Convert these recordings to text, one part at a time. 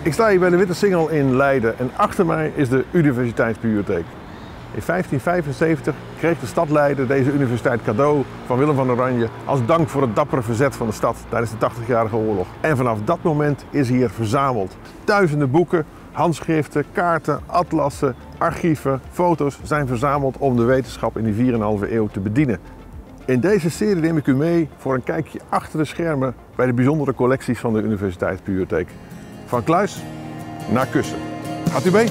Ik sta hier bij de Witte Singel in Leiden en achter mij is de Universiteitsbibliotheek. In 1575 kreeg de stad Leiden deze universiteit cadeau van Willem van Oranje als dank voor het dappere verzet van de stad tijdens de 80-jarige oorlog. En vanaf dat moment is hier verzameld. Duizenden boeken, handschriften, kaarten, atlassen, archieven, foto's zijn verzameld om de wetenschap in die 4,5 eeuw te bedienen. In deze serie neem ik u mee voor een kijkje achter de schermen bij de bijzondere collecties van de Universiteitsbibliotheek. Van kluis naar kussen. Gaat u mee?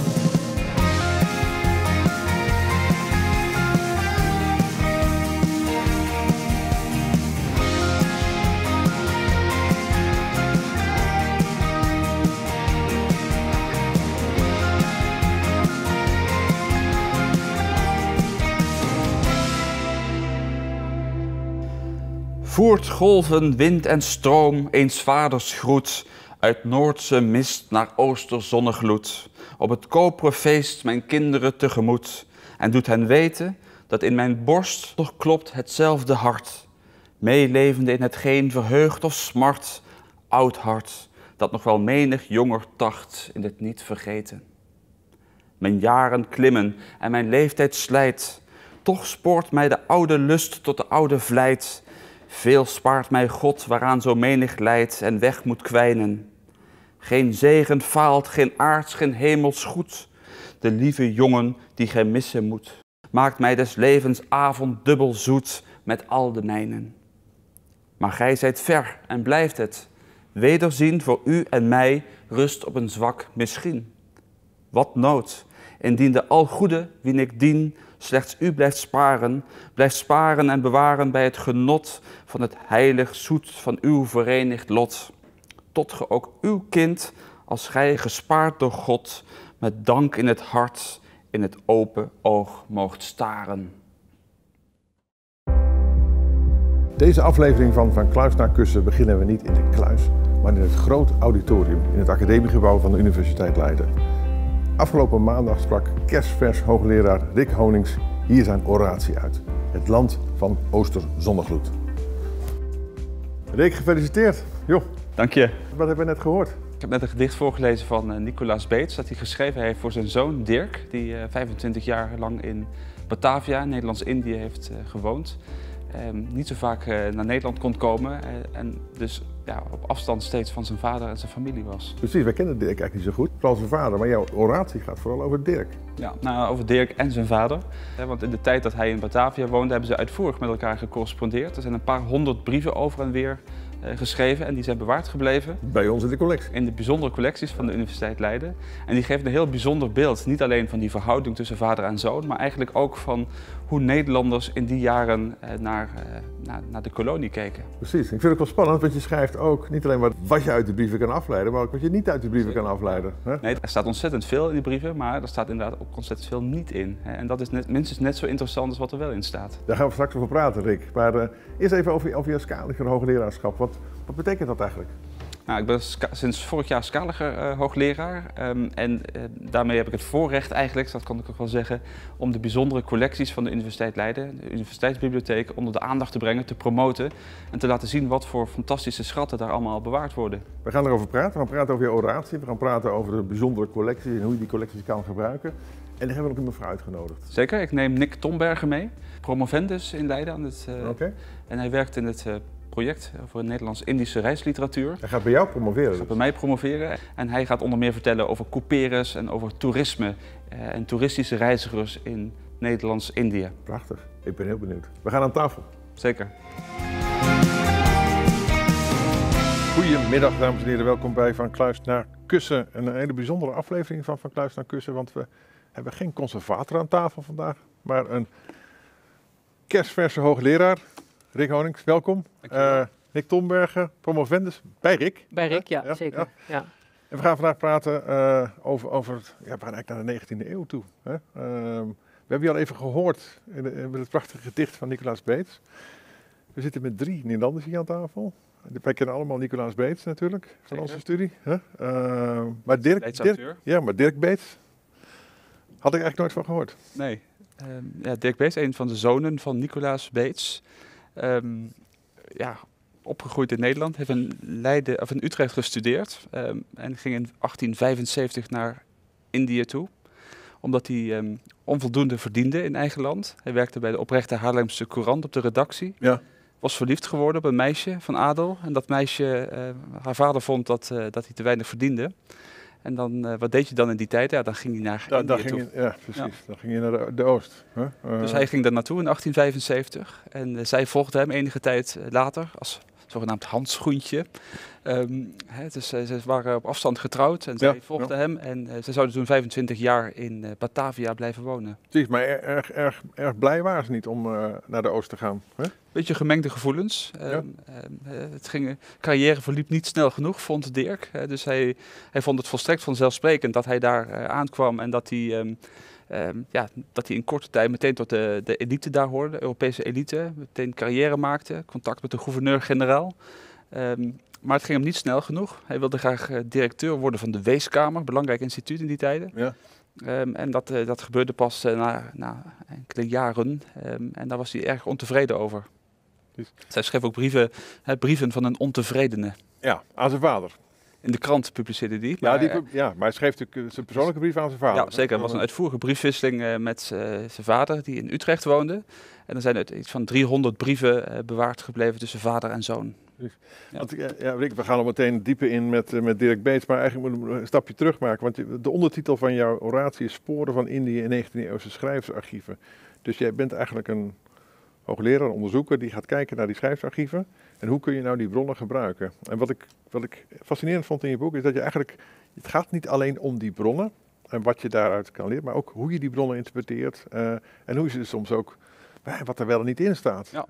Voert golven, wind en stroom eens vaders groet, uit Noordse mist naar Oosterzonnegloed, op het koperen feest mijn kinderen tegemoet, en doet hen weten dat in mijn borst nog klopt hetzelfde hart, meelevende in hetgeen verheugt of smart, oud hart, dat nog wel menig jonger tacht in het niet vergeten. Mijn jaren klimmen en mijn leeftijd slijt, toch spoort mij de oude lust tot de oude vlijt. Veel spaart mij God waaraan zo menig lijdt en weg moet kwijnen. Geen zegen faalt, geen aards, geen hemels goed. De lieve jongen die gij missen moet, maakt mij des levens avond dubbel zoet met al de mijnen. Maar gij zijt ver en blijft het, wederzien voor u en mij rust op een zwak misschien. Wat nood, indien de algoede wien ik dien, slechts u blijft sparen en bewaren bij het genot van het heilig zoet van uw verenigd lot. Tot ge ook uw kind, als gij gespaard door God, met dank in het hart, in het open oog moogt staren. Deze aflevering van Kluis naar Kussen beginnen we niet in de kluis, maar in het groot auditorium in het academiegebouw van de Universiteit Leiden. Afgelopen maandag sprak kerstvers hoogleraar Rick Honings hier zijn oratie uit. Het land van Oosterzonnegloed. Rick, gefeliciteerd. Joh. Dank je. Wat hebben we net gehoord? Ik heb net een gedicht voorgelezen van Nicolaas Beets, dat hij geschreven heeft voor zijn zoon Dirk, die 25 jaar lang in Batavia, Nederlands-Indië, heeft gewoond. Niet zo vaak naar Nederland kon komen en dus ja, op afstand steeds van zijn vader en zijn familie was. Precies, wij kennen Dirk eigenlijk niet zo goed, vooral zijn vader, maar jouw oratie gaat vooral over Dirk. Ja, nou, over Dirk en zijn vader. Want in de tijd dat hij in Batavia woonde, hebben ze uitvoerig met elkaar gecorrespondeerd. Er zijn een paar honderd brieven over en weer geschreven en die zijn bewaard gebleven. Bij ons in de collectie. In de bijzondere collecties van de Universiteit Leiden. En die geven een heel bijzonder beeld, niet alleen van die verhouding tussen vader en zoon, maar eigenlijk ook van hoe Nederlanders in die jaren naar de kolonie keken. Precies, ik vind het wel spannend, want je schrijft ook niet alleen wat je uit de brieven kan afleiden, maar ook wat je niet uit de brieven kan afleiden. Hè? Nee, er staat ontzettend veel in die brieven, maar er staat inderdaad ook ontzettend veel niet in. En dat is minstens net zo interessant als wat er wel in staat. Daar gaan we straks over praten, Rick. Maar eerst even over je Scaliger hoogleraarschap. Wat betekent dat eigenlijk? Nou, ik ben sinds vorig jaar Scaliger hoogleraar en daarmee heb ik het voorrecht eigenlijk, dat kan ik ook wel zeggen, om de bijzondere collecties van de Universiteit Leiden, de Universiteitsbibliotheek, onder de aandacht te brengen, te promoten en te laten zien wat voor fantastische schatten daar allemaal bewaard worden. We gaan erover praten, we gaan praten over je oratie, we gaan praten over de bijzondere collecties en hoe je die collecties kan gebruiken. En daar hebben we ook iemand voor uitgenodigd. Zeker, ik neem Nick Tombergen mee, promovendus in Leiden en hij werkt in het project voor Nederlands-Indische reisliteratuur. Hij gaat bij jou promoveren? Hij gaat bij mij promoveren en hij gaat onder meer vertellen over couperus en over toerisme en toeristische reizigers in Nederlands-Indië. Prachtig, ik ben heel benieuwd. We gaan aan tafel. Zeker. Goedemiddag dames en heren, welkom bij Van Kluis naar Kussen. Een hele bijzondere aflevering van Kluis naar Kussen, want we hebben geen conservator aan tafel vandaag, maar een kerstverse hoogleraar. Rick Honings, welkom. Nick Tombergen, promovendus bij Rick. Bij Rick, ja, zeker. Ja. Ja. En we gaan vandaag praten over we gaan eigenlijk naar de 19e eeuw toe. Hè? We hebben je al even gehoord in het prachtige gedicht van Nicolaas Beets. We zitten met 3 Nederlanders hier aan tafel. Wij kennen allemaal Nicolaas Beets natuurlijk, van onze studie. Hè? Maar Dirk Beets had ik eigenlijk nooit van gehoord. Nee, Dirk Beets, een van de zonen van Nicolaas Beets. opgegroeid in Nederland, heeft in Utrecht gestudeerd en ging in 1875 naar Indië toe, omdat hij onvoldoende verdiende in eigen land. Hij werkte bij de oprechte Haarlemse Courant op de redactie. Ja. Was verliefd geworden op een meisje van adel. En dat meisje, haar vader vond dat hij te weinig verdiende. En dan, wat deed je dan in die tijd? Ja, dan ging hij naar Indië toe. Ja, precies. Ja. Dan ging je naar de Oost. Dus hij ging daar naartoe in 1875. En zij volgde hem enige tijd later als zogenaamd handschoentje. Dus ze waren op afstand getrouwd en zij volgde hem. En ze zouden toen 25 jaar in Batavia blijven wonen. Precies, maar erg blij waren ze niet om naar de Oost te gaan. Hè? Beetje gemengde gevoelens. Carrière verliep niet snel genoeg, vond Dirk. Dus hij vond het volstrekt vanzelfsprekend dat hij daar aankwam en dat hij... dat hij in korte tijd meteen tot de elite daar hoorde, de Europese elite, meteen carrière maakte, contact met de gouverneur-generaal. Maar het ging hem niet snel genoeg. Hij wilde graag directeur worden van de Weeskamer, belangrijk instituut in die tijden. Ja. En dat gebeurde pas na enkele jaren en daar was hij erg ontevreden over. Dus. Zij schreef ook brieven van een ontevredene. Ja, aan zijn vader. In de krant publiceerde die. Maar hij schreef natuurlijk zijn persoonlijke brief aan zijn vader. Ja, zeker. Er was een uitvoerige briefwisseling met zijn vader, die in Utrecht woonde. En er zijn iets van 300 brieven bewaard gebleven tussen vader en zoon. Ja. Want, Rick, we gaan al meteen dieper in met Dirk Beets, maar eigenlijk moeten we een stapje terug maken. Want de ondertitel van jouw oratie is Sporen van Indië in 19e-eeuwse schrijversarchieven. Dus jij bent eigenlijk een hoogleraar, onderzoeker, die gaat kijken naar die schrijversarchieven. En hoe kun je nou die bronnen gebruiken? En wat ik fascinerend vond in je boek is dat je eigenlijk, het gaat niet alleen om die bronnen en wat je daaruit kan leren, maar ook hoe je die bronnen interpreteert en hoe je ze soms ook, wat er wel en niet in staat. Ja.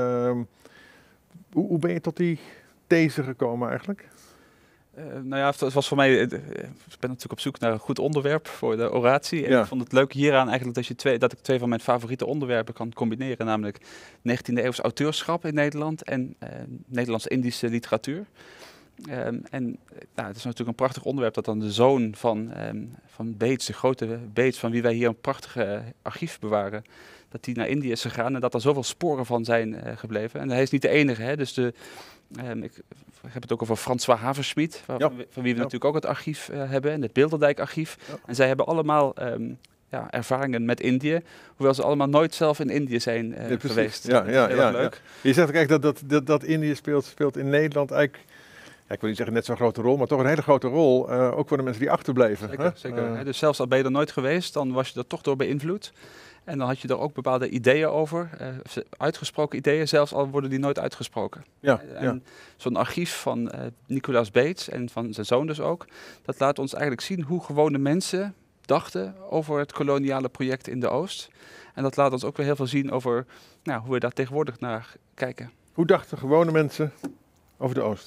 Hoe ben je tot die these gekomen eigenlijk? Het was voor mij, ik ben natuurlijk op zoek naar een goed onderwerp voor de oratie. En ik vond het leuk hieraan eigenlijk dat ik twee van mijn favoriete onderwerpen kan combineren. Namelijk 19e-eeuws auteurschap in Nederland en Nederlands-Indische literatuur. Het is natuurlijk een prachtig onderwerp dat dan de zoon van Beets, de grote Beets, van wie wij hier een prachtige archief bewaren, dat die naar Indië is gegaan en dat er zoveel sporen van zijn gebleven. En hij is niet de enige, hè? Dus ik heb het ook over François Haversmiet, van wie we natuurlijk ook het archief hebben, en het Bilderdijk-archief. Ja. En zij hebben allemaal ervaringen met Indië, hoewel ze allemaal nooit zelf in Indië zijn geweest. Ja, leuk. Je zegt ook echt dat Indië speelt in Nederland eigenlijk, ik wil niet zeggen net zo'n grote rol, maar toch een hele grote rol, ook voor de mensen die achterbleven. Zeker. Dus zelfs al ben je er nooit geweest, dan was je er toch door beïnvloed. En dan had je er ook bepaalde ideeën over, uitgesproken ideeën, zelfs al worden die nooit uitgesproken. Zo'n archief van Nicolaas Beets en van zijn zoon dus ook, dat laat ons eigenlijk zien hoe gewone mensen dachten over het koloniale project in de Oost. En dat laat ons ook weer heel veel zien over hoe we daar tegenwoordig naar kijken. Hoe dachten gewone mensen over de Oost?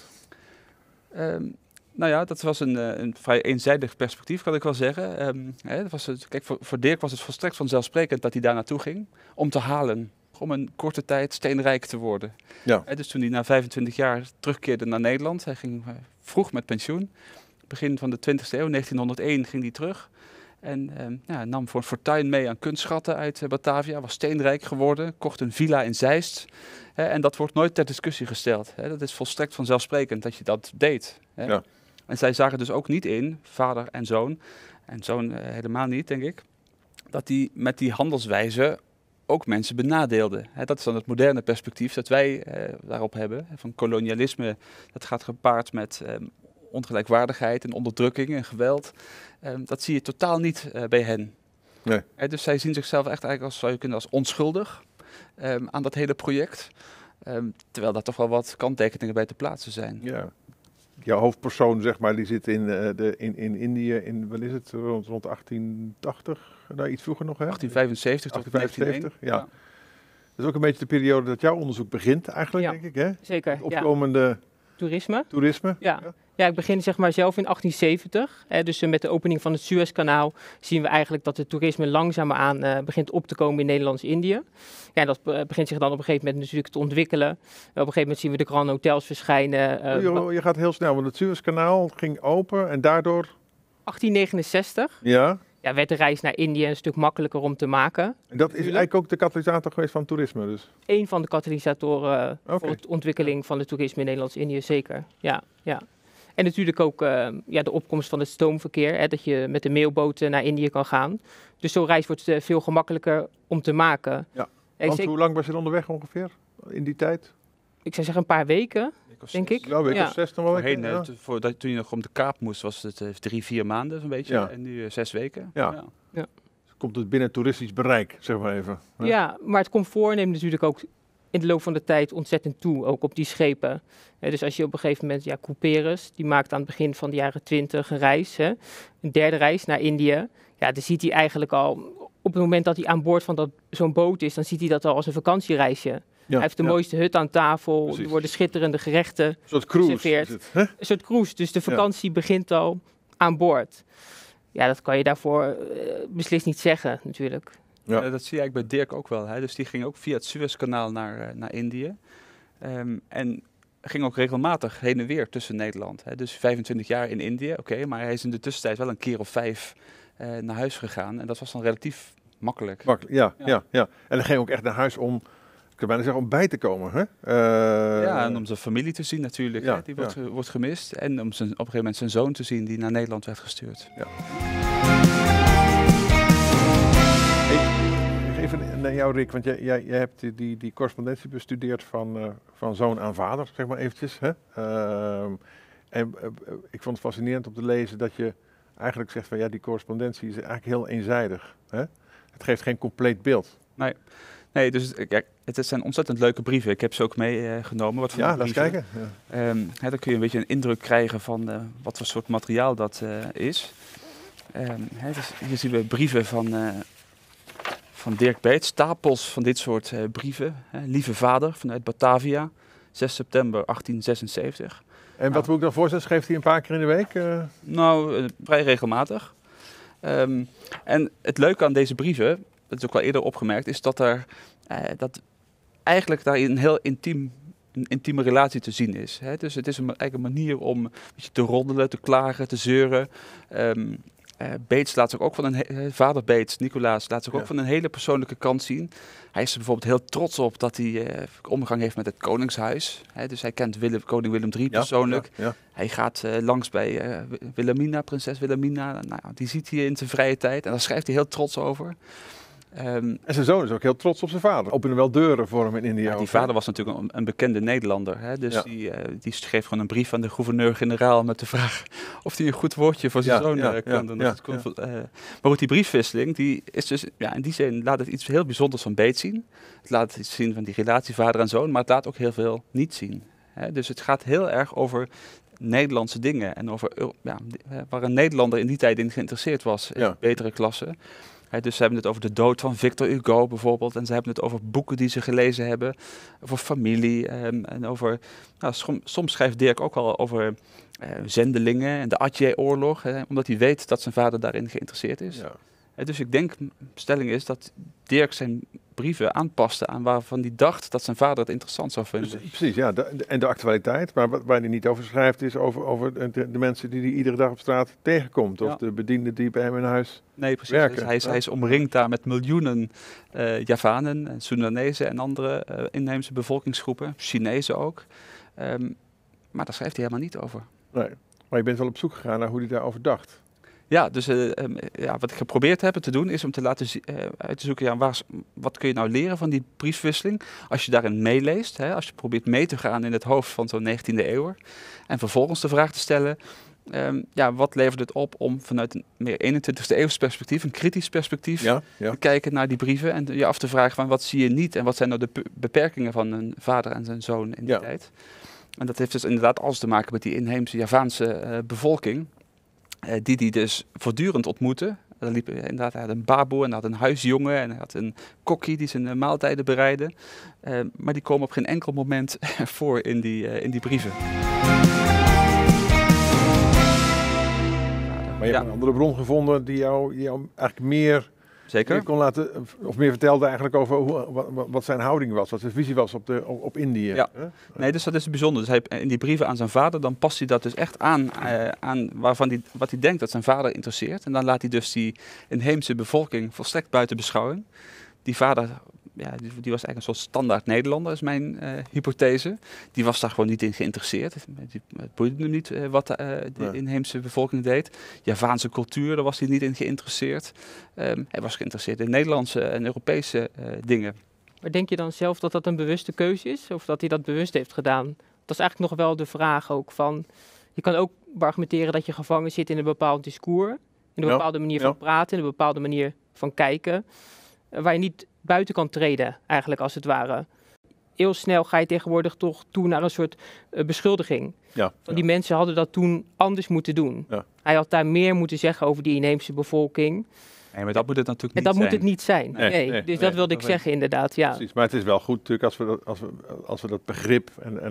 Dat was een vrij eenzijdig perspectief, kan ik wel zeggen. Voor Dirk was het volstrekt vanzelfsprekend dat hij daar naartoe ging om te halen. Om een korte tijd steenrijk te worden. Ja. Dus toen hij na 25 jaar terugkeerde naar Nederland, hij ging vroeg met pensioen. Begin van de 20e eeuw, 1901, ging hij terug. En nam voor een fortuin mee aan kunstschatten uit Batavia, was steenrijk geworden, kocht een villa in Zeist. En dat wordt nooit ter discussie gesteld. Dat is volstrekt vanzelfsprekend dat je dat deed. Ja. En zij zagen dus ook niet in, vader en zoon helemaal niet, denk ik, dat die met die handelswijze ook mensen benadeelden. Dat is dan het moderne perspectief dat wij daarop hebben. Van kolonialisme, dat gaat gepaard met ongelijkwaardigheid en onderdrukking en geweld. Dat zie je totaal niet bij hen. Nee. Dus zij zien zichzelf echt eigenlijk als onschuldig aan dat hele project. Terwijl daar toch wel wat kanttekeningen bij te plaatsen zijn. Ja. Jouw hoofdpersoon, zeg maar, die zit in Indië, wat is het, rond 1880, iets vroeger nog, hè? 1875 tot 1901. Ja. Dat is ook een beetje de periode dat jouw onderzoek begint, eigenlijk, denk ik, hè? Zeker, het opkomende toerisme. Ja, ik begin zeg maar zelf in 1870. Dus met de opening van het Suezkanaal zien we eigenlijk dat het toerisme langzaamaan begint op te komen in Nederlands-Indië. Ja, dat begint zich dan op een gegeven moment natuurlijk te ontwikkelen. Op een gegeven moment zien we de Grand Hotels verschijnen. Je gaat heel snel, want het Suezkanaal ging open en daardoor... 1869. Ja. werd de reis naar Indië een stuk makkelijker om te maken. En dat is eigenlijk ook de katalysator geweest van toerisme dus? Een van de katalysatoren voor de ontwikkeling van het toerisme in Nederlands-Indië, zeker. Ja. En natuurlijk ook de opkomst van het stoomverkeer, dat je met de mailboten naar Indië kan gaan. Dus zo'n reis wordt veel gemakkelijker om te maken. Ja. Want hoe lang was je onderweg ongeveer in die tijd? Ik zou zeggen een paar weken, denk ik. Ja, een week of 6 dan wel. Toen je nog om de Kaap moest, was het 3-4 maanden zo'n beetje. Ja. En nu 6 weken. Ja. Komt het binnen toeristisch bereik, zeg maar even. Ja, maar het comfort neemt natuurlijk ook in de loop van de tijd ontzettend toe, ook op die schepen. Dus als je op een gegeven moment, Couperus, die maakt aan het begin van de jaren 20 een reis, een derde reis naar Indië. Ja, dan ziet hij eigenlijk al, op het moment dat hij aan boord van zo'n boot is, dan ziet hij dat al als een vakantiereisje. Ja, hij heeft de mooiste hut aan tafel, precies. Er worden schitterende gerechten een soort cruise geserveerd. Een soort cruise, dus de vakantie begint al aan boord. Ja, dat kan je daarvoor beslist niet zeggen, natuurlijk. Ja. Dat zie je eigenlijk bij Dirk ook wel. Hè? Dus die ging ook via het Suezkanaal naar Indië. En ging ook regelmatig heen en weer tussen Nederland. Hè? Dus 25 jaar in Indië, maar hij is in de tussentijd wel een keer of 5 naar huis gegaan. En dat was dan relatief makkelijk. Ja. En dan ging hij ook echt naar huis om, ik kan bijna zeggen, om bij te komen. Hè? En om zijn familie te zien natuurlijk, hè? Die wordt gemist. En om op een gegeven moment zijn zoon te zien die naar Nederland werd gestuurd. Ja. Even naar jou, Rick, want jij hebt die correspondentie bestudeerd van zoon aan vader, zeg maar eventjes. Hè? En ik vond het fascinerend om te lezen dat je eigenlijk zegt van die correspondentie is eigenlijk heel eenzijdig. Hè? Het geeft geen compleet beeld. Nee, dus kijk, het zijn ontzettend leuke brieven. Ik heb ze ook meegenomen. Laat eens kijken. Ja. Dan kun je een beetje een indruk krijgen van wat voor soort materiaal dat is. Dus hier zien we brieven van Dirk Beets, stapels van dit soort brieven. Lieve vader, vanuit Batavia, 6 september 1876. En wat moet ik dan voorstellen? Schreef hij een paar keer in de week? Vrij regelmatig. En het leuke aan deze brieven, dat is ook wel eerder opgemerkt, is dat dat eigenlijk daar een heel intieme relatie te zien is. Hè? Dus het is eigenlijk een manier om een beetje te roddelen, te klagen, te zeuren. Beets laat zich ook van vader Beets, Nicolaas, laat zich ook van een hele persoonlijke kant zien. Hij is er bijvoorbeeld heel trots op dat hij omgang heeft met het koningshuis. Dus hij kent koning Willem III persoonlijk. Ja. Hij gaat langs bij Wilhelmina, prinses Wilhelmina. Die ziet hij in zijn vrije tijd en daar schrijft hij heel trots over. En zijn zoon is ook heel trots op zijn vader. Openen wel deuren voor hem in India. Ja, die vader was natuurlijk een bekende Nederlander. Hè? Dus die schreef gewoon een brief aan de gouverneur-generaal met de vraag of hij een goed woordje voor zijn zoon kon doen. Maar goed, die briefwisseling, die is dus, in die zin laat het iets heel bijzonders van Beets zien. Het laat iets zien van die relatie vader en zoon, maar het laat ook heel veel niet zien. Hè? Dus het gaat heel erg over Nederlandse dingen en over waar een Nederlander in die tijd in geïnteresseerd was in betere klassen. Dus ze hebben het over de dood van Victor Hugo bijvoorbeeld. En ze hebben het over boeken die ze gelezen hebben. Over familie. En over, soms schrijft Dirk ook al over zendelingen en de Atjeh-oorlog. Omdat hij weet dat zijn vader daarin geïnteresseerd is. Ja. Dus ik denk, stelling is dat Dirk zijn brieven aanpaste aan waarvan hij dacht dat zijn vader het interessant zou vinden. Dus, precies, en de actualiteit. Maar waar hij niet over schrijft is over de mensen die hij iedere dag op straat tegenkomt. Of de bedienden die bij hem in huis werken. Dus hij is omringd daar met miljoenen Javanen, Soedanezen en andere inheemse bevolkingsgroepen. Chinezen ook. Maar daar schrijft hij helemaal niet over. Nee, maar je bent wel op zoek gegaan naar hoe hij daarover dacht. Ja, dus wat ik geprobeerd heb te doen is om te laten uit te zoeken, wat kun je nou leren van die briefwisseling als je daarin meeleest, als je probeert mee te gaan in het hoofd van zo'n 19e eeuw. En vervolgens de vraag te stellen, wat levert het op om vanuit een meer 21e eeuws perspectief, een kritisch perspectief, te kijken naar die brieven en je af te vragen van wat zie je niet en wat zijn nou de beperkingen van een vader en zijn zoon in die tijd. En dat heeft dus inderdaad alles te maken met die inheemse Javaanse bevolking. Die dus voortdurend ontmoette. Hij had een baboe en hij had een huisjongen en hij had een kokkie die zijn maaltijden bereidde. Maar die komen op geen enkel moment voor in die brieven. Maar je hebt een andere bron gevonden die jou eigenlijk meer Zeker. Je kon laten, of meer vertelde eigenlijk over wat zijn houding was, wat zijn visie was op Indië. Ja. Nee, dus dat is bijzonder. Dus in die brieven aan zijn vader, dan past hij dat dus echt aan wat hij denkt dat zijn vader interesseert. En dan laat hij dus die inheemse bevolking volstrekt buiten beschouwing. Die vader, ja, die was eigenlijk een soort standaard Nederlander, is mijn hypothese. Die was daar gewoon niet in geïnteresseerd. Het boeide hem niet wat de inheemse bevolking deed. Javaanse cultuur, daar was hij niet in geïnteresseerd. Hij was geïnteresseerd in Nederlandse en Europese dingen. Maar denk je dan zelf dat dat een bewuste keuze is? Of dat hij dat bewust heeft gedaan? Dat is eigenlijk nog wel de vraag ook van... Je kan ook argumenteren dat je gevangen zit in een bepaald discours. In een bepaalde manier van praten, in een bepaalde manier van kijken. Waar je niet buiten kan treden, eigenlijk als het ware. Heel snel ga je tegenwoordig toch toe naar een soort beschuldiging. Ja, die mensen hadden dat toen anders moeten doen. Ja. Hij had daar meer moeten zeggen over die inheemse bevolking. Nee, maar dat moet het natuurlijk niet zijn. En dat moet het niet zijn. Nee. Dus dat wilde ik zeggen inderdaad, ja. Precies, maar het is wel goed natuurlijk als we dat begrip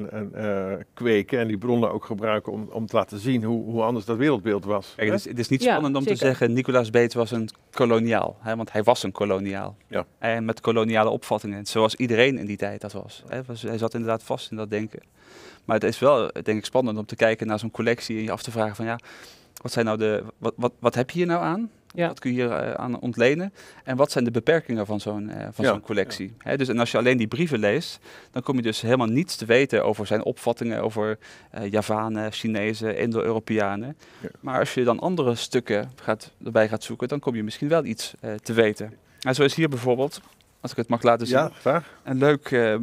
kweken en die bronnen ook gebruiken om te laten zien hoe anders dat wereldbeeld was. Kijk, het is niet spannend om te zeggen, Nicolaas Beets was een koloniaal. Hè, want hij was een koloniaal. Ja. En met koloniale opvattingen, zoals iedereen in die tijd dat was. Hè. Hij zat inderdaad vast in dat denken. Maar het is wel, denk ik, spannend om te kijken naar zo'n collectie en je af te vragen van wat zijn nou wat heb je hier nou aan? Ja. Wat kun je hier aan ontlenen? En wat zijn de beperkingen van zo'n collectie? Ja. Dus, en als je alleen die brieven leest, dan kom je dus helemaal niets te weten over zijn opvattingen over Javanen, Chinezen, Indo-Europeanen. Ja. Maar als je dan andere stukken erbij gaat zoeken, dan kom je misschien wel iets te weten. En zo is hier bijvoorbeeld, als ik het mag laten zien, een leuk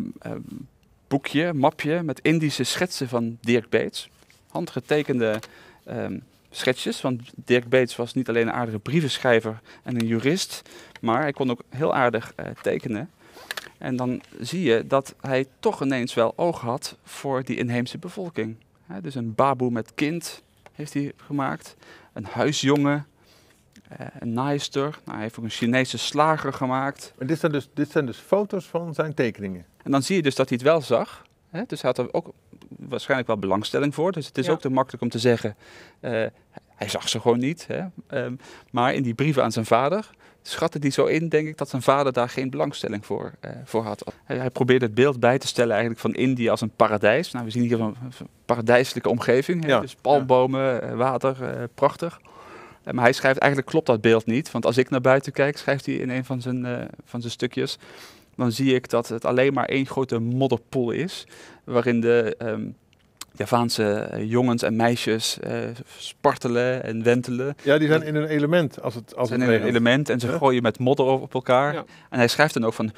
boekje, mapje met Indische schetsen van Dirk Beets. Handgetekende schetsjes, want Dirk Beets was niet alleen een aardige brievenschrijver en een jurist, maar hij kon ook heel aardig tekenen. En dan zie je dat hij toch ineens wel oog had voor die inheemse bevolking. Dus een baboe met kind heeft hij gemaakt, een huisjongen, een naaister. Hij heeft ook een Chinese slager gemaakt. Maar dit zijn dus foto's van zijn tekeningen? En dan zie je dus dat hij het wel zag. Dus hij had er ook waarschijnlijk wel belangstelling voor. Dus het is ook te makkelijk om te zeggen, hij zag ze gewoon niet. Maar in die brieven aan zijn vader schatte hij zo in, denk ik, dat zijn vader daar geen belangstelling voor had. Hij probeerde het beeld bij te stellen eigenlijk van Indië als een paradijs. Nou, we zien hier een paradijselijke omgeving. Dus palmbomen, water, prachtig. Maar hij schrijft, eigenlijk klopt dat beeld niet. Want als ik naar buiten kijk, schrijft hij in een van zijn stukjes, dan zie ik dat het alleen maar één grote modderpoel is, waarin de Javaanse jongens en meisjes spartelen en wentelen. Ja, die zijn in een element als het in een element en ze gooien met modder op elkaar. Ja. En hij schrijft dan ook van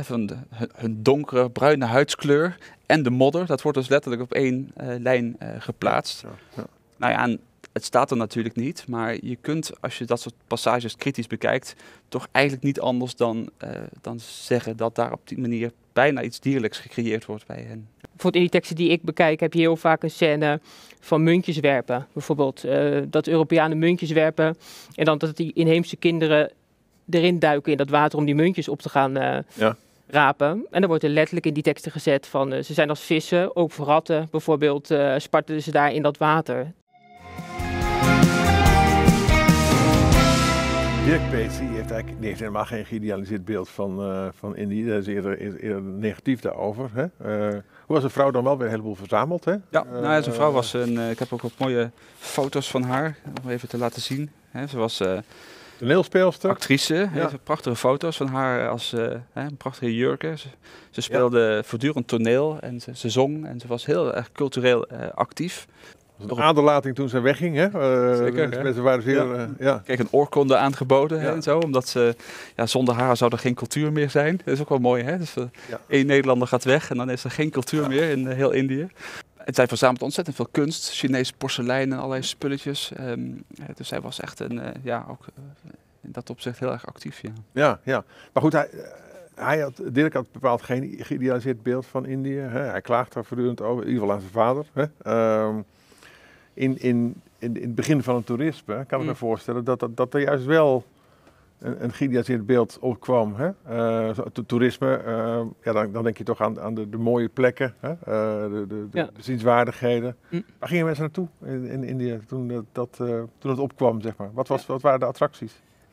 hun donkere bruine huidskleur en de modder. Dat wordt dus letterlijk op één lijn geplaatst. Ja. Nou ja, en het staat er natuurlijk niet, maar je kunt, als je dat soort passages kritisch bekijkt, toch eigenlijk niet anders dan zeggen dat daar op die manier bijna iets dierlijks gecreëerd wordt bij hen. Bijvoorbeeld in die teksten die ik bekijk heb je heel vaak een scène van muntjes werpen. Bijvoorbeeld dat Europeanen muntjes werpen en dan dat die inheemse kinderen erin duiken in dat water om die muntjes op te gaan rapen. En dan wordt er letterlijk in die teksten gezet van ze zijn als vissen, ook voor ratten bijvoorbeeld, spartelen ze daar in dat water. Dirk Beets heeft helemaal geen geïdealiseerd beeld van Indië. Dat is eerder negatief daarover. Hè? Hoe was zijn vrouw dan wel weer een heleboel verzameld? Hè? Ja, zijn vrouw was ik heb ook wat mooie foto's van haar, om even te laten zien. Ze was toneelspeelster. Actrice, prachtige foto's van haar als een prachtige jurken. Ze speelde voortdurend toneel en ze zong en ze was heel erg cultureel actief. Dat was een aderlating toen ze wegging, hè? Zeker. Mensen waren zeer, kreeg een oorkonde aangeboden en zo, omdat ze, zonder haar zou er geen cultuur meer zijn. Dat is ook wel mooi, hè? Dus één Nederlander gaat weg en dan is er geen cultuur meer in heel Indië. En zij verzamelt ontzettend veel kunst, Chinees porselein en allerlei spulletjes. Dus zij was echt ook in dat opzicht heel erg actief. Ja. Maar goed, Dirk had bepaald geen geïdealiseerd beeld van Indië. Hè? Hij klaagt daar voortdurend over, in ieder geval aan zijn vader. Hè? In het begin van het toerisme kan ik me voorstellen dat er juist wel een geïdealiseerd beeld opkwam. Hè? Toerisme, dan denk je toch aan de mooie plekken, hè? De zienswaardigheden. Waar gingen mensen naartoe in Indië toen het opkwam, zeg maar? Wat waren de attracties?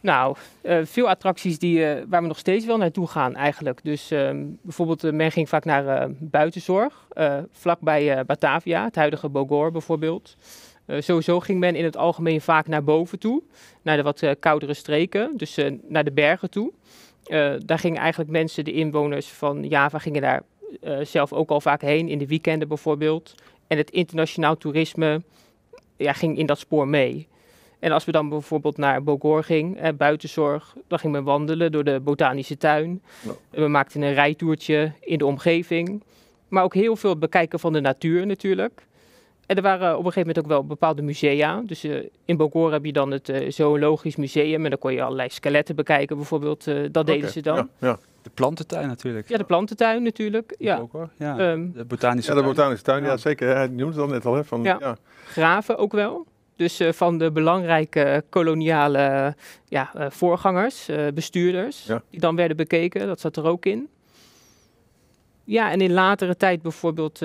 Nou, veel attracties waar we nog steeds wel naartoe gaan eigenlijk. Dus bijvoorbeeld, men ging vaak naar buitenzorg, vlakbij Batavia, het huidige Bogor bijvoorbeeld. Sowieso ging men in het algemeen vaak naar boven toe, naar de wat koudere streken, dus naar de bergen toe. Daar gingen eigenlijk mensen, de inwoners van Java, gingen daar zelf ook al vaak heen, in de weekenden bijvoorbeeld. En het internationaal toerisme ging in dat spoor mee. En als we dan bijvoorbeeld naar Bogor gingen, buitenzorg, dan ging men wandelen door de botanische tuin. Ja. We maakten een rijtoertje in de omgeving. Maar ook heel veel bekijken van de natuur natuurlijk. En er waren op een gegeven moment ook wel bepaalde musea. Dus in Bogor heb je dan het Zoologisch Museum. En dan kon je allerlei skeletten bekijken bijvoorbeeld. Dat deden ze dan. Ja, ja. De plantentuin natuurlijk. Ja, de plantentuin natuurlijk. Ja. Bogor, ja. De botanische tuin. Ja, de botanische tuin, ja zeker. Hij noemde het al net al. Hè, van, ja. Graven ook wel. Dus van de belangrijke koloniale voorgangers, bestuurders, die dan werden bekeken. Dat zat er ook in. Ja, en in latere tijd bijvoorbeeld,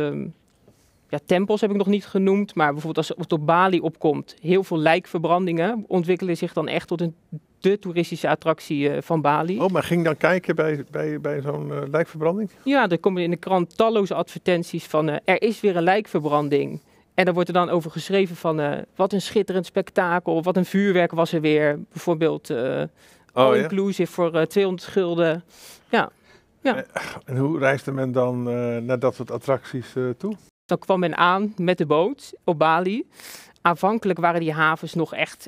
tempels heb ik nog niet genoemd. Maar bijvoorbeeld als het op Bali opkomt, heel veel lijkverbrandingen ontwikkelen zich dan echt tot de toeristische attractie van Bali. Oh, maar ging dan kijken bij zo'n lijkverbranding? Ja, er komen in de krant talloze advertenties van er is weer een lijkverbranding. En daar wordt er dan over geschreven van wat een schitterend spektakel, wat een vuurwerk was er weer. Bijvoorbeeld all-inclusive voor 200 gulden. Ja. En hoe reisde men dan naar dat soort attracties toe? Dan kwam men aan met de boot op Bali. Aanvankelijk waren die havens nog echt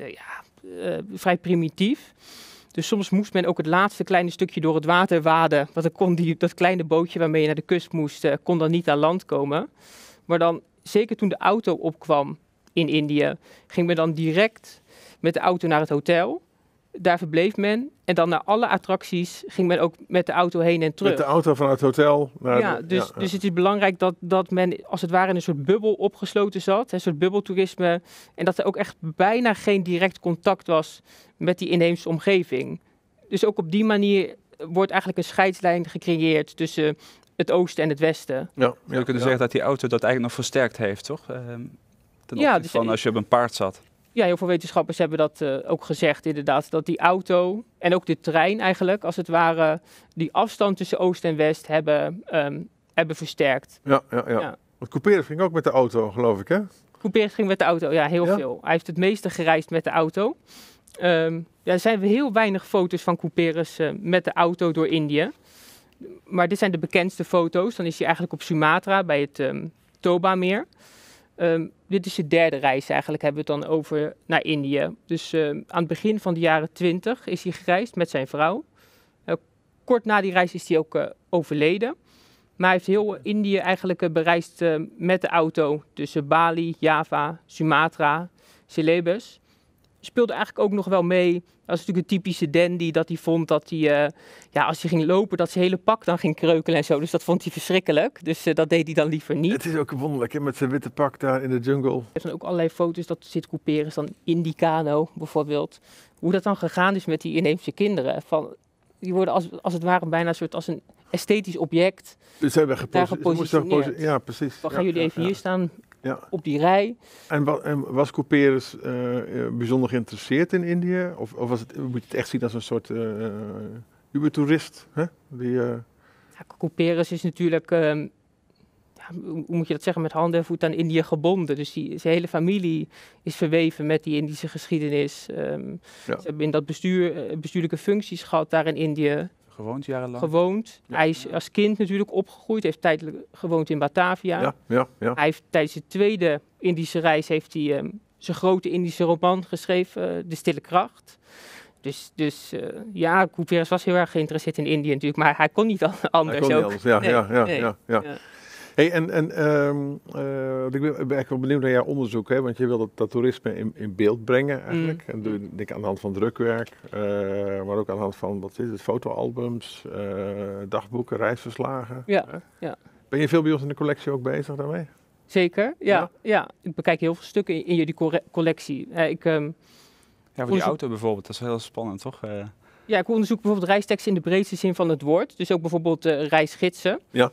vrij primitief. Dus soms moest men ook het laatste kleine stukje door het water waden. Want dan kon dat kleine bootje waarmee je naar de kust moest, kon dan niet aan land komen. Maar dan, zeker toen de auto opkwam in Indië, ging men dan direct met de auto naar het hotel. Daar verbleef men. En dan naar alle attracties ging men ook met de auto heen en terug. Met de auto van het hotel naar dus het is belangrijk dat men als het ware in een soort bubbel opgesloten zat. Een soort bubbeltoerisme. En dat er ook echt bijna geen direct contact was met die inheemse omgeving. Dus ook op die manier wordt eigenlijk een scheidslijn gecreëerd tussen het oosten en het westen. Ja, je zou kunnen zeggen dat die auto dat eigenlijk nog versterkt heeft, toch? Ten opzichte van als je op een paard zat. Ja, heel veel wetenschappers hebben dat ook gezegd inderdaad. Dat die auto en ook de trein eigenlijk, als het ware, die afstand tussen oost en west hebben versterkt. Ja. Want Couperus ging ook met de auto, geloof ik, hè? Couperus ging met de auto, ja, heel veel. Hij heeft het meeste gereisd met de auto. Er zijn heel weinig foto's van Couperus met de auto door Indië. Maar dit zijn de bekendste foto's. Dan is hij eigenlijk op Sumatra bij het Toba-meer. Dit is de derde reis eigenlijk, hebben we het dan over naar Indië. Dus aan het begin van de jaren 20 is hij gereisd met zijn vrouw. Kort na die reis is hij ook overleden. Maar hij heeft heel Indië eigenlijk bereisd met de auto. Tussen Bali, Java, Sumatra, Celebes. Speelde eigenlijk ook nog wel mee. Dat is natuurlijk een typische dandy dat hij vond dat hij, als hij ging lopen, dat zijn hele pak dan ging kreukelen en zo. Dus dat vond hij verschrikkelijk. Dus dat deed hij dan liever niet. Het is ook wonderlijk, hè, met zijn witte pak daar in de jungle. Er zijn ook allerlei foto's, dat zit Couperus dan in die kano bijvoorbeeld. Hoe dat dan gegaan is met die inheemse kinderen. Die worden als het ware bijna een soort als een esthetisch object. Dus ze hebben gepositioneerd. Ja, precies. Dan gaan jullie even hier staan. Ja. Op die rij. En was Couperus bijzonder geïnteresseerd in Indië? Of moet je het echt zien als een soort ubertoerist? Hè? Couperus is natuurlijk, hoe moet je dat zeggen, met handen en voeten aan Indië gebonden. Dus zijn hele familie is verweven met die Indische geschiedenis. Ze hebben in dat bestuurlijke functies gehad daar in Indië. Gewoond jarenlang? Gewoond. Ja. Hij is als kind natuurlijk opgegroeid. Heeft tijdelijk gewoond in Batavia. Ja. Hij heeft tijdens de tweede Indische reis zijn grote Indische roman geschreven, De Stille Kracht. Dus Couperus was heel erg geïnteresseerd in Indië natuurlijk, maar hij kon niet anders. Hij kon niet anders, ja. Hey, ik ben eigenlijk wel benieuwd naar jouw onderzoek, hè? Want je wil dat toerisme in beeld brengen eigenlijk. En doe ik aan de hand van drukwerk, maar ook aan de hand van fotoalbums, dagboeken, reisverslagen. Ja. Ben je veel bij ons in de collectie ook bezig daarmee? Zeker, ja. Ik bekijk heel veel stukken in jullie collectie. Voor die auto bijvoorbeeld, dat is heel spannend, toch? Ja, ik onderzoek bijvoorbeeld reisteksten in de breedste zin van het woord. Dus ook bijvoorbeeld reisgidsen. Ja.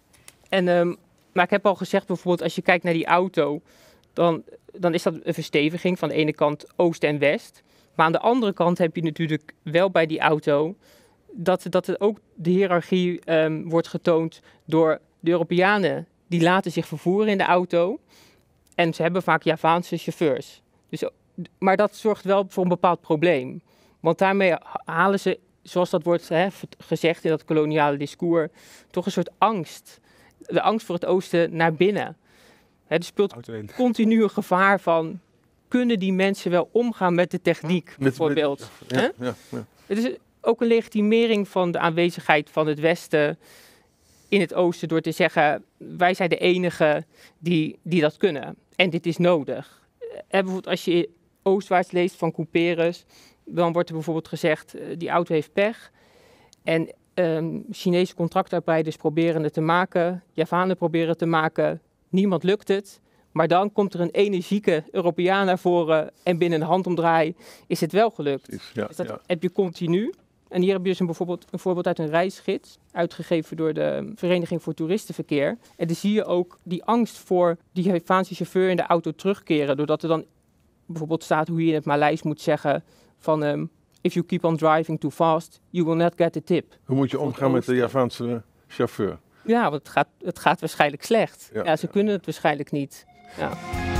Maar ik heb al gezegd, bijvoorbeeld als je kijkt naar die auto, dan is dat een versteviging van de ene kant oost en west. Maar aan de andere kant heb je natuurlijk wel bij die auto dat er ook de hiërarchie wordt getoond door de Europeanen. Die laten zich vervoeren in de auto en ze hebben vaak Javaanse chauffeurs. Dus, maar dat zorgt wel voor een bepaald probleem. Want daarmee halen ze, zoals dat wordt gezegd in dat koloniale discours, toch een soort angst. De angst voor het oosten naar binnen. Er speelt continu een gevaar van, kunnen die mensen wel omgaan met de techniek, bijvoorbeeld? Ja. Het is ook een legitimering van de aanwezigheid van het Westen in het oosten door te zeggen, wij zijn de enigen die dat kunnen. En dit is nodig. Bijvoorbeeld als je oostwaarts leest van Couperus, dan wordt er bijvoorbeeld gezegd, die auto heeft pech. En Chinese contractarbeiders proberen het te maken, Javanen proberen het te maken, niemand lukt het. Maar dan komt er een energieke Europeaan naar voren en binnen een handomdraai is het wel gelukt. Dus dat heb je continu. En hier heb je dus een voorbeeld uit een reisgids, uitgegeven door de Vereniging voor Toeristenverkeer. En dan zie je ook die angst voor die Javaanse chauffeur in de auto terugkeren, doordat er dan bijvoorbeeld staat hoe je in het Maleis moet zeggen van if you keep on driving too fast, you will not get the tip. Hoe moet je omgaan met de Javaanse chauffeur? Ja, want het gaat waarschijnlijk slecht. Ja, ze kunnen het waarschijnlijk niet. Ja.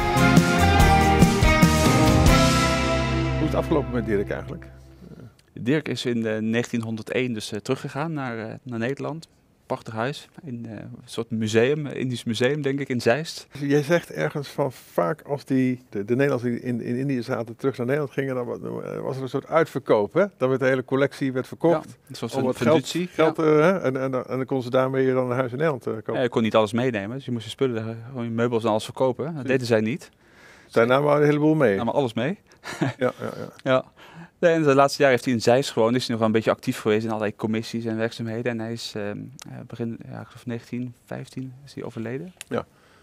Hoe is het afgelopen met Dirk eigenlijk? Dirk is in 1901 dus teruggegaan naar Nederland. Prachtig huis, in een soort museum, Indisch museum denk ik, in Zeist. Jij zegt ergens van vaak als de Nederlanders die in Indië zaten terug naar Nederland gingen, dan was er een soort uitverkoop. Hè? Dan werd de hele collectie verkocht. Ja, zoals om een wat fiducie. geld en dan kon ze daarmee dan een huis in Nederland kopen. Ja, je kon niet alles meenemen, dus je moest je spullen, gewoon je meubels en alles verkopen. Dat deden zij niet. Zij namen een heleboel mee. Namen alles mee. Ja. Nee, in de laatste jaren heeft hij in Zeist gewoond. Is hij nog wel een beetje actief geweest in allerlei commissies en werkzaamheden. En hij is begin, ik geloof 1915 is hij overleden. Ja.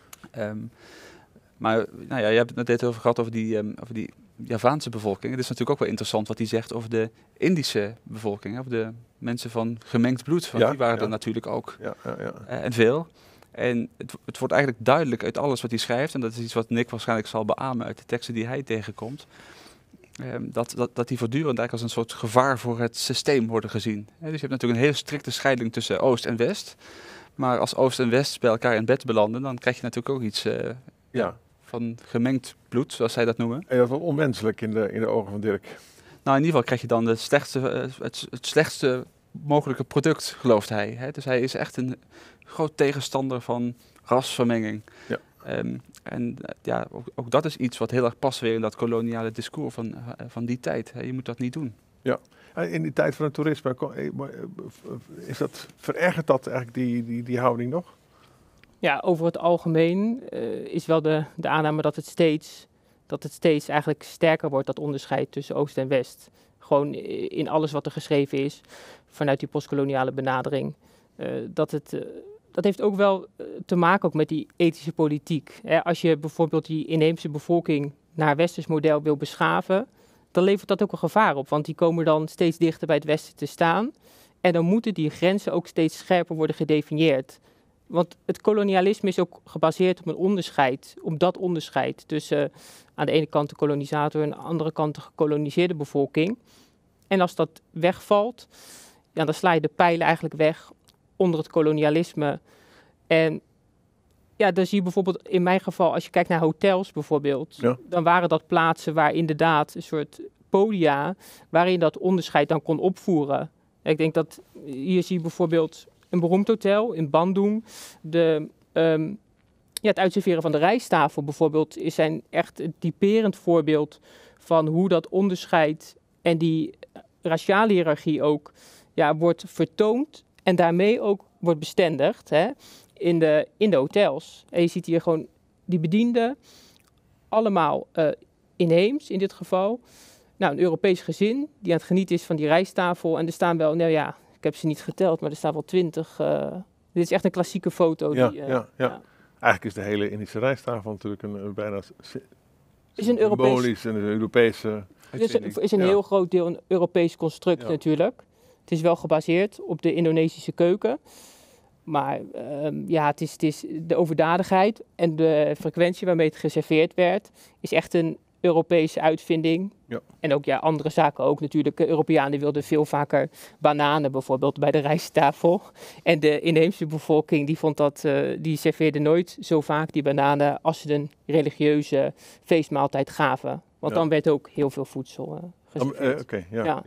Maar nou ja, je hebt het net over gehad over die Javaanse bevolking. Het is natuurlijk ook wel interessant wat hij zegt over de Indische bevolking. Of de mensen van gemengd bloed. Want die waren er natuurlijk ook. En veel. En het wordt eigenlijk duidelijk uit alles wat hij schrijft. En dat is iets wat Nick waarschijnlijk zal beamen uit de teksten die hij tegenkomt. Dat die voortdurend eigenlijk als een soort gevaar voor het systeem worden gezien. Dus je hebt natuurlijk een hele strikte scheiding tussen Oost en West. Maar als Oost en West bij elkaar in bed belanden, dan krijg je natuurlijk ook iets van gemengd bloed, zoals zij dat noemen. En dat is wel onmenselijk in de ogen van Dirk. Nou, in ieder geval krijg je dan het slechtste mogelijke product, gelooft hij. Dus hij is echt een groot tegenstander van rasvermenging. Ja. En ook dat is iets wat heel erg past weer in dat koloniale discours van die tijd. Je moet dat niet doen. Ja, in die tijd van het toerisme, verergert dat eigenlijk die houding nog? Ja, over het algemeen is wel de aanname dat het steeds eigenlijk sterker wordt, dat onderscheid tussen Oost en West. Gewoon in alles wat er geschreven is vanuit die postkoloniale benadering. Dat heeft ook wel te maken ook met die ethische politiek. Als je bijvoorbeeld die inheemse bevolking naar westers model wil beschaven, dan levert dat ook een gevaar op. Want die komen dan steeds dichter bij het Westen te staan. En dan moeten die grenzen ook steeds scherper worden gedefinieerd. Want het kolonialisme is ook gebaseerd op een onderscheid, op dat onderscheid tussen aan de ene kant de kolonisator en aan de andere kant de gekoloniseerde bevolking. En als dat wegvalt, dan sla je de pijlen eigenlijk weg onder het kolonialisme. En ja, dan zie je bijvoorbeeld in mijn geval, als je kijkt naar hotels bijvoorbeeld, dan waren dat plaatsen waar inderdaad een soort podia, waarin dat onderscheid dan kon opvoeren. Ik denk dat hier zie je bijvoorbeeld een beroemd hotel in Bandung. Het uitserveren van de rijsttafel bijvoorbeeld is echt een typerend voorbeeld van hoe dat onderscheid en die raciale hiërarchie ook wordt vertoond en daarmee ook wordt bestendigd in de hotels. En je ziet hier gewoon die bedienden, allemaal inheems in dit geval. Nou, een Europees gezin die aan het genieten is van die rijsttafel. En er staan wel, ik heb ze niet geteld, maar er staan wel 20. Dit is echt een klassieke foto. Eigenlijk is de hele Indische rijsttafel natuurlijk een bijna is een symbolisch en een Europese Het is een heel groot deel een Europees construct natuurlijk. Het is wel gebaseerd op de Indonesische keuken. Maar het is de overdadigheid en de frequentie waarmee het geserveerd werd, is echt een Europese uitvinding. Ja. En ook andere zaken ook natuurlijk. Europeanen wilden veel vaker bananen bijvoorbeeld bij de rijsttafel. En de inheemse bevolking die serveerde nooit zo vaak die bananen als ze een religieuze feestmaaltijd gaven. Want dan werd ook heel veel voedsel geserveerd. Oké. Ja.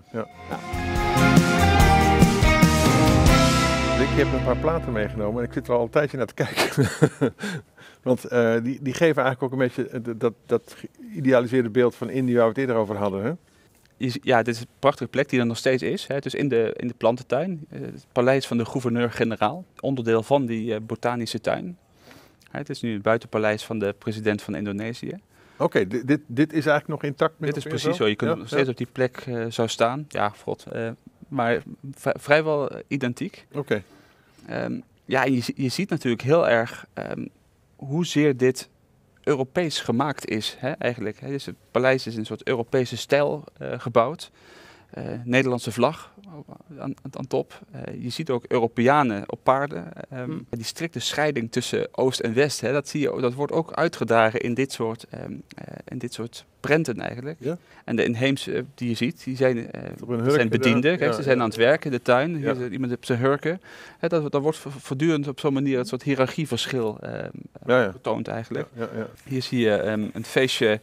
Ik heb een paar platen meegenomen en ik zit er al een tijdje naar te kijken. Want die geven eigenlijk ook een beetje dat geïdealiseerde beeld van Indië waar we het eerder over hadden. Hè? Ja, dit is een prachtige plek die er nog steeds is. Hè. Dus in de plantentuin, het paleis van de gouverneur-generaal, onderdeel van die botanische tuin. Het is nu het buitenpaleis van de president van Indonesië. Oké, dit is eigenlijk nog intact? Dit is precies zo. Je kunt nog steeds op die plek zo staan. Ja, maar vrijwel identiek. Oké. Ja, en je ziet natuurlijk heel erg hoezeer dit Europees gemaakt is, hè, eigenlijk. Dus het paleis is in een soort Europese stijl gebouwd. Nederlandse vlag aan top. Je ziet ook Europeanen op paarden. Die strikte scheiding tussen Oost en West, hè, dat wordt ook uitgedragen in dit soort prenten eigenlijk. Ja? En de inheemse die je ziet, die zijn bedienden. Kijk, ze zijn aan het werken in de tuin. Hier is iemand op zijn hurken. Dat wordt voortdurend op zo'n manier een soort hiërarchieverschil getoond eigenlijk. Hier zie je een feestje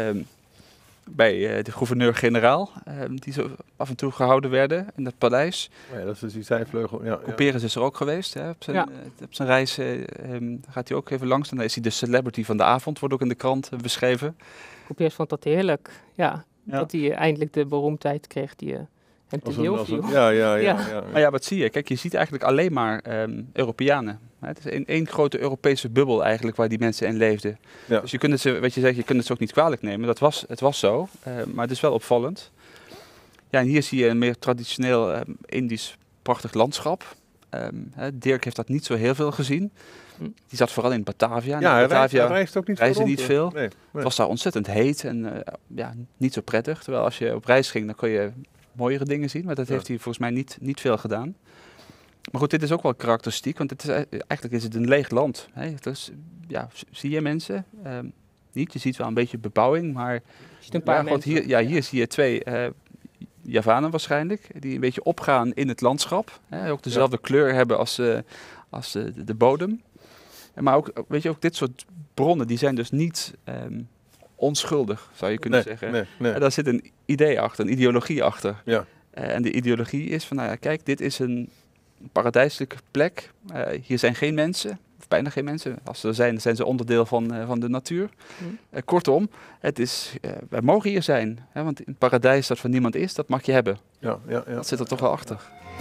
bij de gouverneur-generaal, die zo af en toe gehouden werden in het paleis. Ja, dat is dus die zijvleugel. Couperus is er ook geweest. Hè, op zijn reis gaat hij ook even langs. En dan is hij de celebrity van de avond, wordt ook in de krant beschreven. Couperus vond dat heerlijk. Ja. Dat hij eindelijk de beroemdheid kreeg die hem ten deel viel. Maar ja, wat zie je? Kijk, je ziet eigenlijk alleen maar Europeanen. Het is één grote Europese bubbel eigenlijk waar die mensen in leefden. Ja. Dus je kunt het ze ook niet kwalijk nemen. Het was zo, maar het is wel opvallend. Ja, en hier zie je een meer traditioneel Indisch prachtig landschap. Dirk heeft dat niet zo heel veel gezien. Die zat vooral in Batavia. Ja, hij reist ook niet veel. Niet veel. Nee. Het was daar ontzettend heet en niet zo prettig. Terwijl als je op reis ging, dan kon je mooiere dingen zien. Maar dat heeft hij volgens mij niet veel gedaan. Maar goed, dit is ook wel karakteristiek, want eigenlijk is het een leeg land. Hè? Dus, zie je mensen? Niet, je ziet wel een beetje bebouwing, maar hier zie je twee Javanen waarschijnlijk, die een beetje opgaan in het landschap. Hè? Ook dezelfde kleur hebben als de bodem. Maar ook, ook dit soort bronnen, die zijn dus niet onschuldig, zou je kunnen zeggen. Nee. Daar zit een idee achter, een ideologie achter. Ja. En de ideologie is van, kijk, dit is een paradijselijke plek. Hier zijn geen mensen, of bijna geen mensen. Als ze er zijn, zijn ze onderdeel van de natuur. Kortom, wij mogen hier zijn. Hè, want in het paradijs dat van niemand is, dat mag je hebben. Ja. Dat zit er toch wel achter.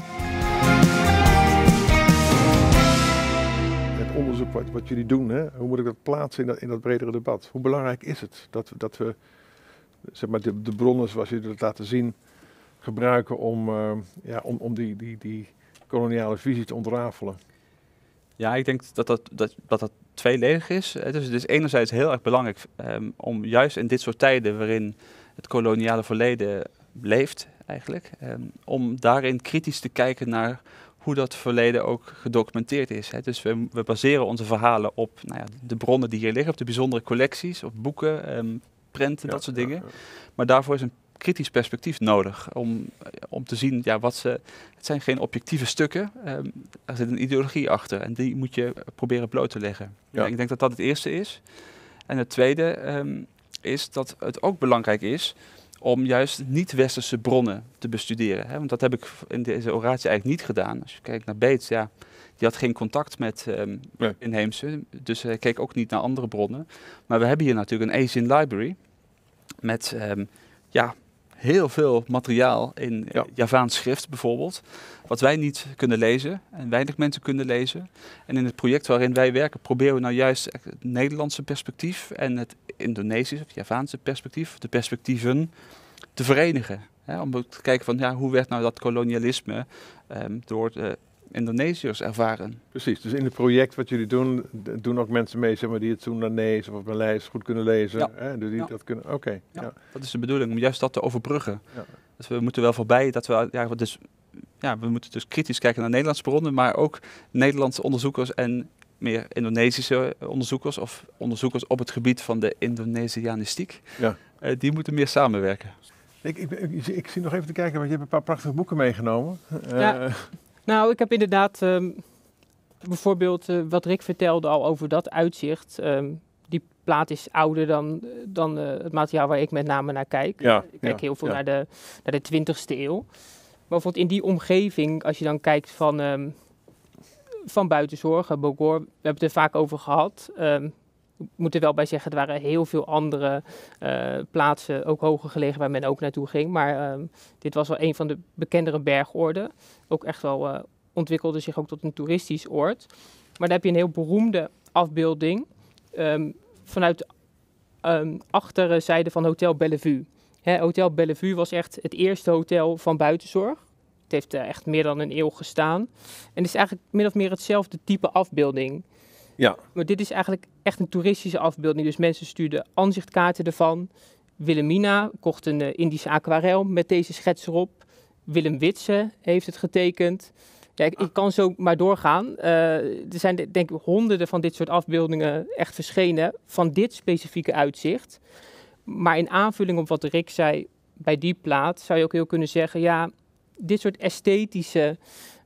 Het onderzoek wat jullie doen, hè? Hoe moet ik dat plaatsen in dat bredere debat? Hoe belangrijk is het dat we zeg maar, de bronnen zoals jullie dat laten zien gebruiken om die koloniale visie te ontrafelen? Ja, ik denk dat tweeledig is. Dus het is enerzijds heel erg belangrijk om juist in dit soort tijden waarin het koloniale verleden leeft eigenlijk, om daarin kritisch te kijken naar hoe dat verleden ook gedocumenteerd is. Hè. Dus we baseren onze verhalen op de bronnen die hier liggen, op de bijzondere collecties, op boeken, prenten, dat soort dingen. Maar daarvoor is een kritisch perspectief nodig om te zien, het zijn geen objectieve stukken, er zit een ideologie achter en die moet je proberen bloot te leggen. Ja. Ik denk dat dat het eerste is. En het tweede is dat het ook belangrijk is om juist niet-westerse bronnen te bestuderen. Hè? Want dat heb ik in deze oratie eigenlijk niet gedaan. Als je kijkt naar Bates, die had geen contact met inheemse, dus hij keek ook niet naar andere bronnen. Maar we hebben hier natuurlijk een Asian Library met heel veel materiaal in Javaans schrift bijvoorbeeld, wat wij niet kunnen lezen en weinig mensen kunnen lezen. En in het project waarin wij werken proberen we nou juist het Nederlandse perspectief en het Indonesische of Javaanse perspectief, de perspectieven, te verenigen. Hè, om te kijken van hoe werd nou dat kolonialisme door de Indonesiërs ervaren. Precies, dus in het project wat jullie doen ook mensen mee zeg maar, die het Soendanees of Maleis goed kunnen lezen. Ja. Hè? Dus dat kunnen. Oké. Ja. Dat is de bedoeling, om juist dat te overbruggen. Ja. Dus we moeten wel voorbij dat we moeten dus kritisch kijken naar Nederlandse bronnen, maar ook Nederlandse onderzoekers en meer Indonesische onderzoekers of onderzoekers op het gebied van de Indonesianistiek. Ja. Die moeten meer samenwerken. Ik zie nog even te kijken, want je hebt een paar prachtige boeken meegenomen. Ja. Nou, ik heb inderdaad bijvoorbeeld wat Rick vertelde al over dat uitzicht. Die plaat is ouder dan het materiaal waar ik met name naar kijk. Ja, Ik kijk heel veel naar de 20e eeuw. Maar bijvoorbeeld in die omgeving, als je dan kijkt van Buitenzorg, Bogor, we hebben het er vaak over gehad. Ik moet er wel bij zeggen, er waren heel veel andere plaatsen, ook hoger gelegen, waar men ook naartoe ging. Maar dit was wel een van de bekendere bergorden. Ook echt wel ontwikkelde zich ook tot een toeristisch oord. Maar daar heb je een heel beroemde afbeelding vanuit de achterzijde van Hotel Bellevue. Hotel Bellevue was echt het eerste hotel van Buitenzorg. Het heeft echt meer dan een eeuw gestaan. En het is eigenlijk min of meer hetzelfde type afbeelding. Ja. Maar dit is eigenlijk echt een toeristische afbeelding. Dus mensen stuurden aanzichtkaarten ervan. Wilhelmina kocht een Indische aquarel met deze schets erop. Willem Witse heeft het getekend. Ja, ik kan zo maar doorgaan. Er zijn denk ik honderden van dit soort afbeeldingen echt verschenen van dit specifieke uitzicht. Maar in aanvulling op wat Rick zei bij die plaat, zou je ook heel kunnen zeggen, ja, dit soort esthetische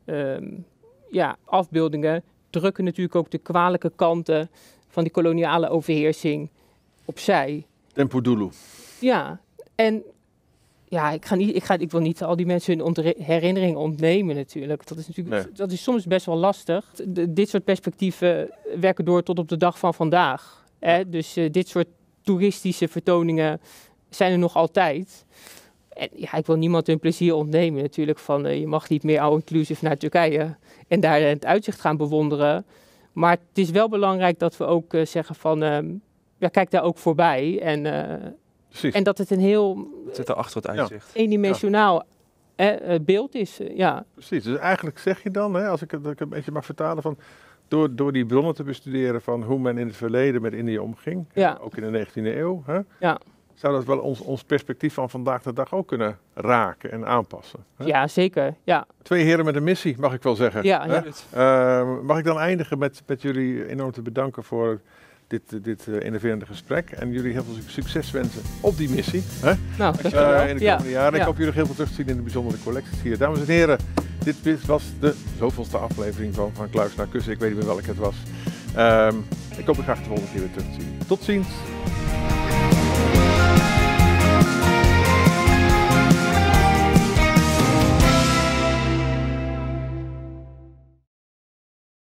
afbeeldingen drukken natuurlijk ook de kwalijke kanten van die koloniale overheersing opzij. Tempo Dulu. Ja, en ja, ik wil niet al die mensen hun herinnering ontnemen natuurlijk. Dat is soms best wel lastig. Dit soort perspectieven werken door tot op de dag van vandaag. Dus dit soort toeristische vertoningen zijn er nog altijd. En ja, ik wil niemand hun plezier ontnemen natuurlijk van je mag niet meer all-inclusive naar Turkije en daar het uitzicht gaan bewonderen. Maar het is wel belangrijk dat we ook zeggen van kijk daar ook voorbij en dat het een heel Het zit er achter het uitzicht. eendimensionaal beeld is. Ja. Precies, dus eigenlijk zeg je dan, als ik het een beetje mag vertalen, van door die bronnen te bestuderen van hoe men in het verleden met Indië omging, ook in de 19e eeuw, zou dat wel ons perspectief van vandaag de dag ook kunnen raken en aanpassen. Hè? Ja, zeker. Ja. 2 heren met een missie, mag ik wel zeggen. Ja. Mag ik dan eindigen met jullie enorm te bedanken voor dit innoverende gesprek en jullie heel veel succes wensen op die missie. Hè? Nou, in de komende jaren. Ik hoop jullie heel veel terug te zien in de bijzondere collecties hier. Dames en heren, dit was de zoveelste aflevering van Kluis naar Kussen. Ik weet niet meer welke het was. Ik hoop u graag de volgende keer weer terug te zien. Tot ziens!